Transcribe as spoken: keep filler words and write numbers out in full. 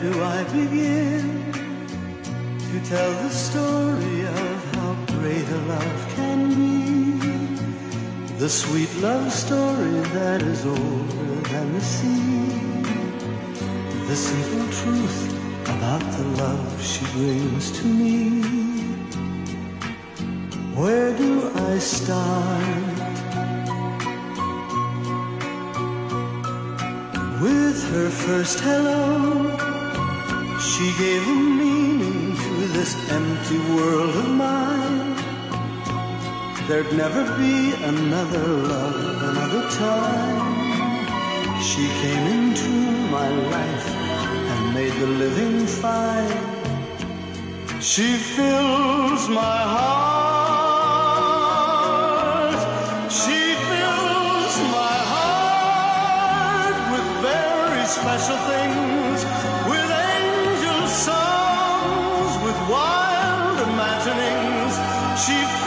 do I begin to tell the story of how great a love can be? The sweet love story that is older than the sea. The simple truth about the love she brings to me. Where do I start? With her first hello, she gave a meaning to this empty world of mine. There'd never be another love, another time. She came into my life and made the living fine. She fills my heart. She fills my heart with very special things, with angel songs, with wild imaginings. She